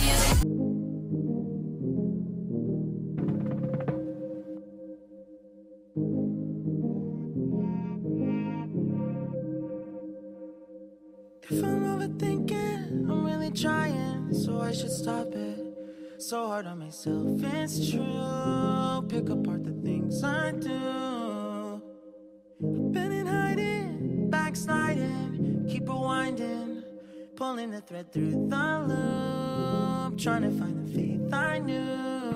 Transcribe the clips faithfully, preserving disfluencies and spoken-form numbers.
If I'm overthinking, I'm really trying, so I should stop it. So hard on myself, it's true. Pick apart the things I do. I've been in hiding, backsliding, keep rewinding, pulling the thread through the loop, trying to find the faith I knew.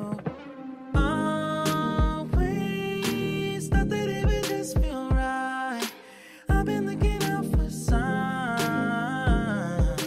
Always thought that it would just feel right. I've been looking out for signs.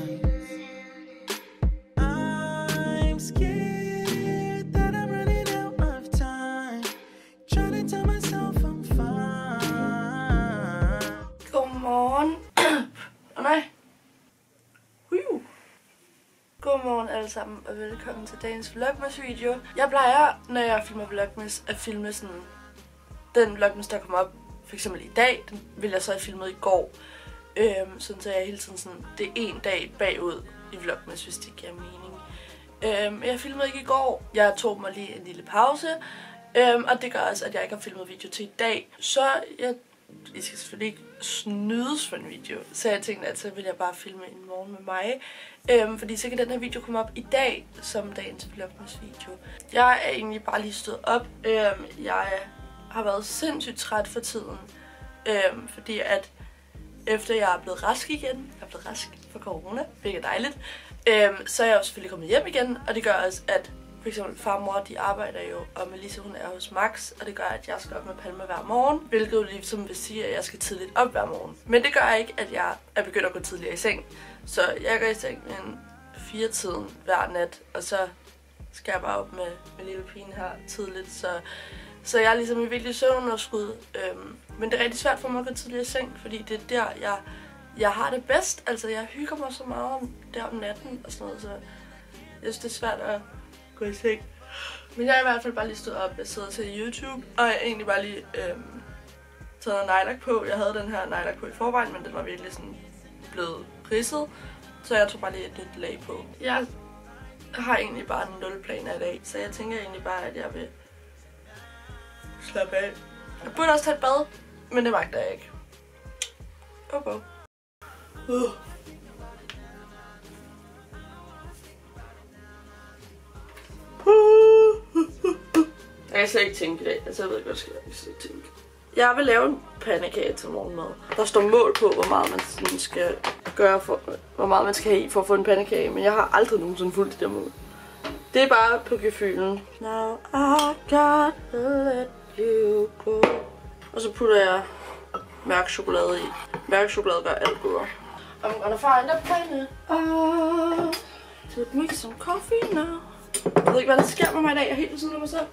I'm scared that I'm running out of time, trying to tell myself I'm fine. Godmorgen. Åh nej. Whew. Godmorgen alle sammen, og velkommen til dagens Vlogmas video. Jeg plejer, når jeg filmer Vlogmas, at filme sådan den Vlogmas, der kommer op for eksempel i dag. Den ville jeg så have filmet i går. Øhm, sådan så jeg hele tiden sådan, det er en dag bagud i Vlogmas, hvis det giver mening. Øhm, jeg filmede ikke i går. Jeg tog mig lige en lille pause. Øhm, og det gør også, at jeg ikke har filmet video til i dag. Så jeg, I skal selvfølgelig ikke snydes for en video. Så jeg tænkte, at så vil jeg bare filme en morgen med mig. Øhm, fordi så kan den her video komme op i dag, som dagens Vlogmas video. Jeg er egentlig bare lige stået op. Øhm, jeg har været sindssygt træt for tiden. Øhm, fordi at efter jeg er blevet rask igen, jeg er blevet rask for corona, hvilket er dejligt, øhm, så er jeg jo selvfølgelig kommet hjem igen. Og det gør også, at for eksempel far og mor, de arbejder jo, og Melissa hun er hos Max, og det gør, at jeg skal op med Palma hver morgen, hvilket jo ligesom vil sige, at jeg skal tidligt op hver morgen. Men det gør ikke, at jeg er begyndt at gå tidligere i seng. Så jeg går i seng en fire tiden hver nat, og så skal jeg bare op med, med lille pigen her tidligt, så, så jeg er ligesom i virkelig søvnunderskud. Øhm, men det er rigtig svært for mig at gå tidligere i seng, fordi det er der, jeg, jeg har det bedst. Altså, jeg hygger mig så meget om, der om natten og sådan noget, så jeg synes, det er svært at gå i seng. Men jeg er i hvert fald bare lige stået op, jeg sidder og ser YouTube, og jeg er egentlig bare lige øhm, taget noget nejlak på. Jeg havde den her nejlak på i forvejen, men den var virkelig sådan blevet ridset, så jeg tog bare lige et nyt lag på. Jeg har egentlig bare nul planer i dag, så jeg tænker egentlig bare, at jeg vil slappe af. Jeg burde også tage et bad, men det magter jeg ikke. Oh, oh. Uh. Jeg kan slet ikke tænke i dag. Altså, jeg ved ikke, hvad skal jeg slet ikke tænke. Jeg vil lave en pandekage til morgenmad. Der står mål på, hvor meget man skal gøre for, hvor meget man skal have i for at få en pandekage, men jeg har aldrig nogensinde fulgt det der mål. Det er bare på gefylen. Now I gotta let you go. Og så putter jeg mørk chokolade i. Mørk chokolade gør alt bedre. I'm gonna find a penny. Oh, to make some coffee now. Jeg ved ikke, hvad der sker med mig i dag. Jeg er helt ved siden af mig selv.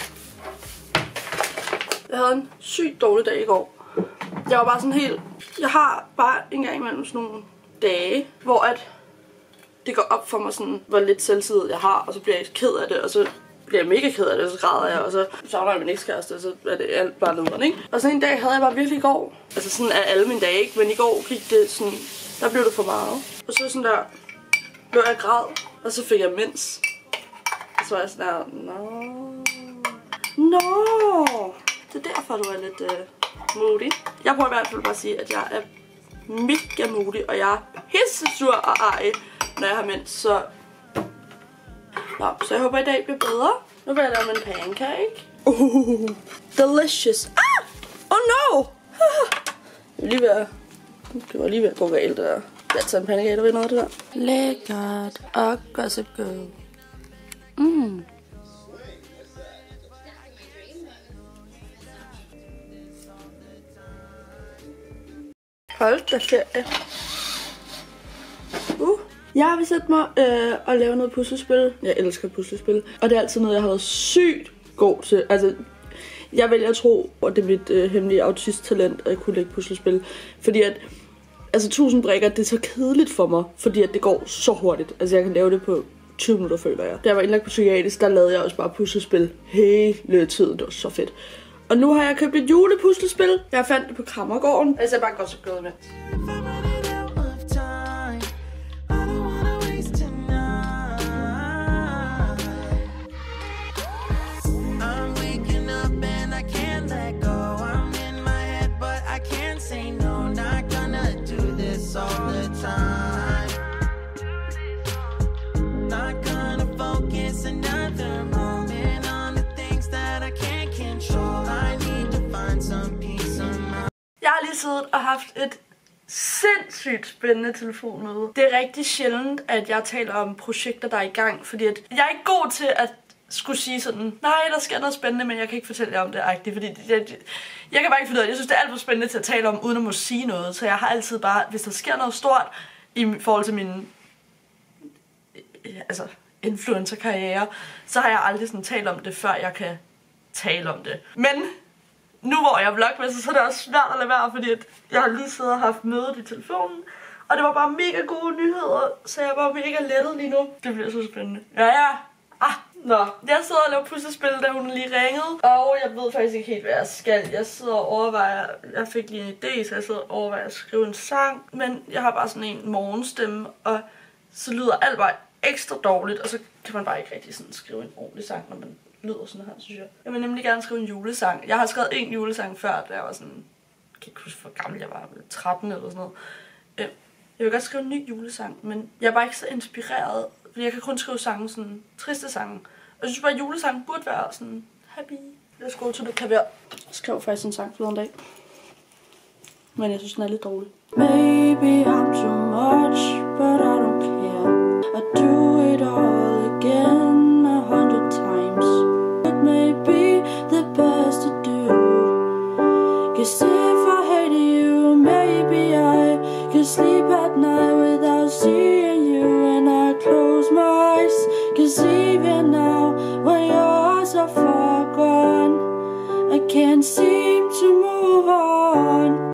Jeg havde en sygt dårlig dag i går. Jeg var bare sådan helt... Jeg har bare en gang imellem sådan nogle dage, hvor at det går op for mig sådan, hvor lidt selvtillid jeg har, og så bliver jeg ked af det, og så bliver jeg mega ked af det, og så græder jeg, og så savner jeg min ekskæreste, og så er det alt bare nederen, ikke? Og sådan en dag havde jeg bare virkelig i går. Altså sådan er alle mine dage, ikke? Men i går gik det sådan... Der blev det for meget. Og så sådan der... Blev jeg græd, og så fik jeg mens. Og så var jeg sådan der... Nå... Nå... Det er derfor, du er lidt uh, moody. Jeg prøver i hvert fald bare at sige, at jeg er mega moody, og jeg er pissesur og ej, når jeg har mens, så... Nå, så jeg håber, at i dag bliver bedre. Nu vil jeg lave en pancake. Uh, delicious. Ah! Oh no! Det var lige ved at... Det var lige ved at gå galt, det der. Jeg tager en pancake, der ved noget af det der. Lækkert og gossip girl. Mm. Hold da ferie. Uh. Jeg vil sætte mig øh, og lave noget puslespil. Jeg elsker puslespil. Og det er altid noget, jeg har været sygt god til. Altså, jeg vælger at tro, at det er mit øh, hemmelige autist-talent, at jeg kunne lægge puslespil. Fordi at, altså tusind brikker, det er så kedeligt for mig. Fordi at det går så hurtigt. Altså, jeg kan lave det på tyve minutter, føler jeg. Da jeg var indlagt på psykiatrisk, der lavede jeg også bare puslespil hele tiden. Det var så fedt. Og nu har jeg købt et julepuslespil. Jeg fandt det på Krammergården. Altså, jeg bare godt så glad med. siddet og haft et sindssygt spændende telefonmøde. Det er rigtig sjældent, at jeg taler om projekter, der er i gang, fordi at jeg er ikke god til at skulle sige sådan, nej, der sker noget spændende, men jeg kan ikke fortælle jer om det, agtigt, fordi det, det, jeg kan bare ikke finde ud af det. Jeg synes, det er alt for spændende til at tale om, uden at må sige noget, så jeg har altid bare, hvis der sker noget stort i forhold til min altså, influencer-karriere, så har jeg aldrig sådan talt om det, før jeg kan tale om det. Men nu hvor jeg er vlogmester, så er det også svært at lade være, fordi at jeg har lige siddet og haft mødet i telefonen, og det var bare mega gode nyheder, så jeg var mega lettet lige nu. Det bliver så spændende. Ja, ja. Ah, nå. Jeg sidder og laver puslespil, da hun lige ringede, og jeg ved faktisk ikke helt, hvad jeg skal. Jeg sidder og overvejer, jeg fik lige en idé, så jeg sidder og overvejer at skrive en sang, men jeg har bare sådan en morgenstemme, og så lyder alt bare ekstra dårligt, og så kan man bare ikke rigtig sådan skrive en ordentlig sang, når man lyder sådan her, synes jeg. Jeg vil nemlig gerne skrive en julesang. Jeg har skrevet en julesang før, da jeg var sådan, jeg kan ikke huske, hvor gammel jeg var, tretten eller sådan noget. Jeg vil godt skrive en ny julesang, men jeg er bare ikke så inspireret, fordi jeg kan kun skrive sange, sådan triste sange. Og jeg synes bare, at julesangen burde være sådan happy. Let's go to the klaver. Jeg skrev faktisk en sang forleden dag, men jeg synes, den er lidt dårlig. Maybe I'm too much, but I don't care. I do it all again a hundred times. It may be the best to do. Cause if I hated you, maybe I could sleep at night without seeing you. And I close my eyes, cause even now, when you're so far gone, I can't seem to move on.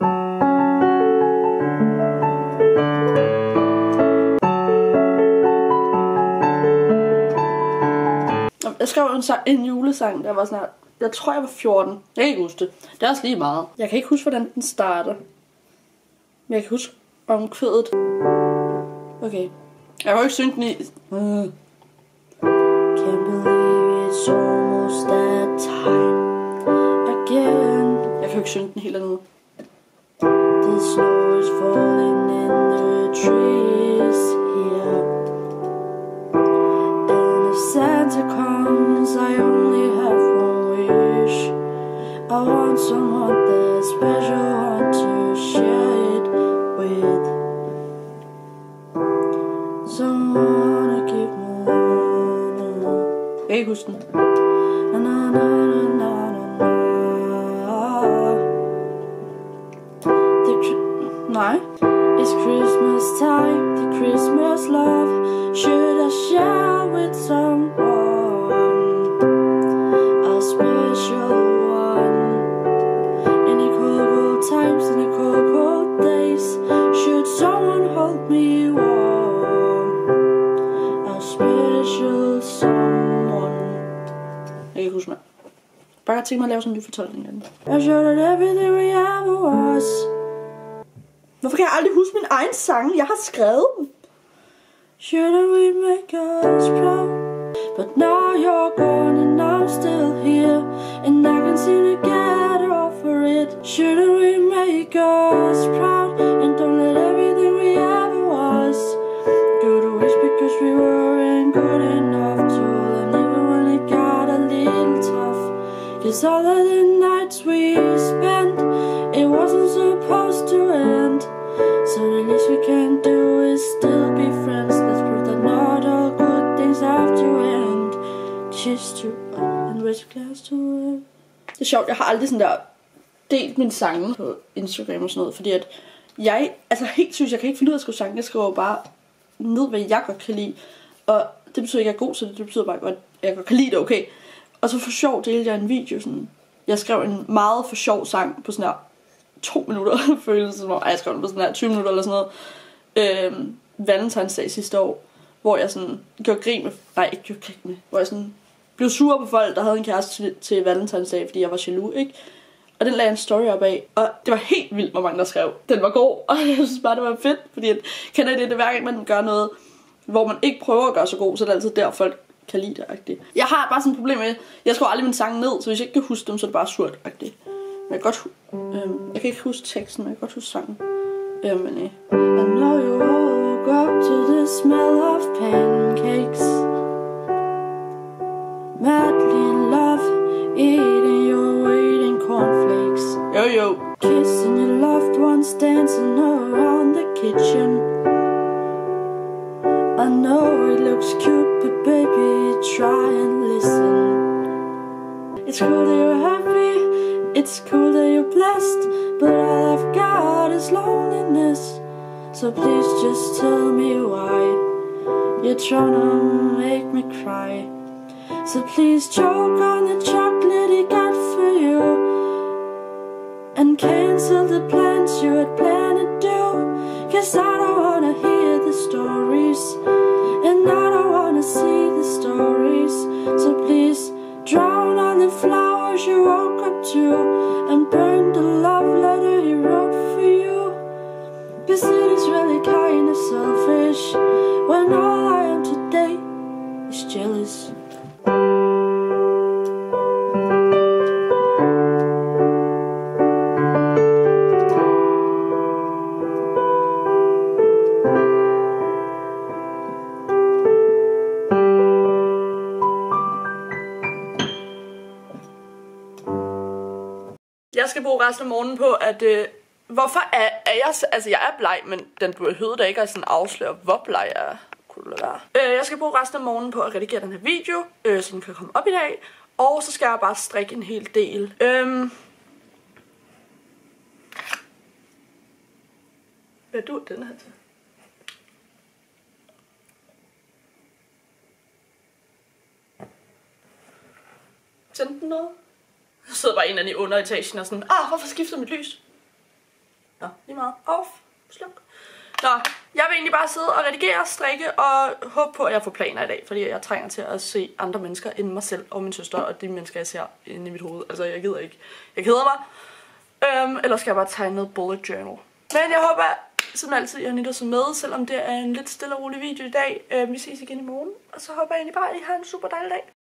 Jeg skrev en, sang, en julesang, der var snart, jeg tror jeg var fjorten. Jeg kan ikke huske det. Det er også lige meget. Jeg kan ikke huske, hvordan den starter. Men jeg kan huske omkvædet. Okay. Jeg kan ikke synge den i. Uh. Can't believe it's almost that time again. Jeg kan ikke synge den helt endnu. The snow is falling in the trees here. And if Santa comes, I only have one wish. I want someone that special, want to share it with. Someone to give me. Jeg kan ikke huske den. Na, na, na, na, na, na. The nej. It's Christmas time, the Christmas love. Should I share with someone? A special one. In the cold, cold times, in the cold, cold days. Should someone hold me warm? A special someone. Jeg kan ikke huske mig. Bare tænke mig at lave sådan en ny fortolkning af den. I showed everything we ever was. Hvorfor kan jeg aldrig huske min egen sang? Jeg har skrevet dem. Shouldn't we make us proud? But now you're gone and I'm still here. And I can seem to get over it. Shouldn't we make us proud? And don't let everything we ever was go to waste because we weren't good enough to. And even when it got a little tough, cause all of the nights we spent, it wasn't supposed to end. So the least we can do is still be friends. Let's prove that not all good things have to end. Cheers to and raise a glass to it. Det er sjovt, jeg har aldrig sådan der delt mine sange på Instagram og sådan noget, fordi at jeg, altså helt synes, jeg kan ikke finde ud af at skrive sange. Jeg skriver bare ned, hvad jeg godt kan lide. Og det betyder ikke, at jeg er god til det. Det betyder bare, at jeg godt kan lide det, okay. Og så for sjov delte jeg en video sådan. Jeg skrev en meget for sjov sang på sådan her to minutter, føles som om, jeg skrev den på sådan her tyve minutter eller sådan noget, øhm, valentinsdag sidste år, hvor jeg sådan gjorde grin med, nej, ikke gjorde grin med, hvor jeg sådan blev sur på folk, der havde en kæreste til, til valentinsdag, fordi jeg var jaloux, ikke? Og den lagde en story op af, og det var helt vildt, hvor mange der skrev. Den var god, og jeg synes bare, det var fedt, fordi at, kender I det, det hver gang man gør noget, hvor man ikke prøver at gøre så god, så er det altid der, folk kan lide det, -agtigt. Jeg har bare sådan et problem med, jeg skriver aldrig min sang ned, så hvis jeg ikke kan huske dem, så er det bare surt, -agtigt. Men jeg kan godt øhm, jeg kan ikke huske teksten, men jeg kan godt huske sangen. Øhm, men øh. I know you woke up to the smell of pancakes, madly in love, eating your weight in cornflakes. Yo yo. Kissing your loved friends dancing around the kitchen. I know it looks cute, but baby, try and listen. It's cool that you're happy, it's cool that you're blessed, but all I've got is loneliness. So please just tell me why you're trying to make me cry. So please choke on the chocolate he got for you, and cancel the plans you had planned to do. Cause I don't wanna hear the stories, and I don't wanna see the stories. So please drown all the flowers you woke up to, and burn the love letter he wrote for you. Cause it is really kind of selfish when all I am today is jealous. Jeg skal bruge resten af morgenen på, at øh, hvorfor er, er jeg, altså jeg er bleg, men den behøvede da ikke at sådan afsløre, hvor bleg jeg er. Kunne det være. Øh, jeg skal bruge resten af morgenen på at redigere den her video, øh, så den kan komme op i dag, og så skal jeg bare strikke en hel del. Øhm. Hvad dur den her til? Tændte den noget? Så sidder bare en af de under etagen og sådan, ah, hvorfor skifter mit lys? Nå, lige meget. Off. Sluk. Nå, jeg vil egentlig bare sidde og redigere, strikke og håbe på, at jeg får planer i dag. Fordi jeg trænger til at se andre mennesker end mig selv og min søster og de mennesker, jeg ser inde i mit hoved. Altså, jeg gider ikke. Jeg keder mig. Øhm, eller skal jeg bare tegne noget bullet journal. Men jeg håber, som altid, jeg nytter sig med, selvom det er en lidt stille og rolig video i dag. Øhm, vi ses igen i morgen. Og så håber jeg egentlig bare, at I har en super dejlig dag.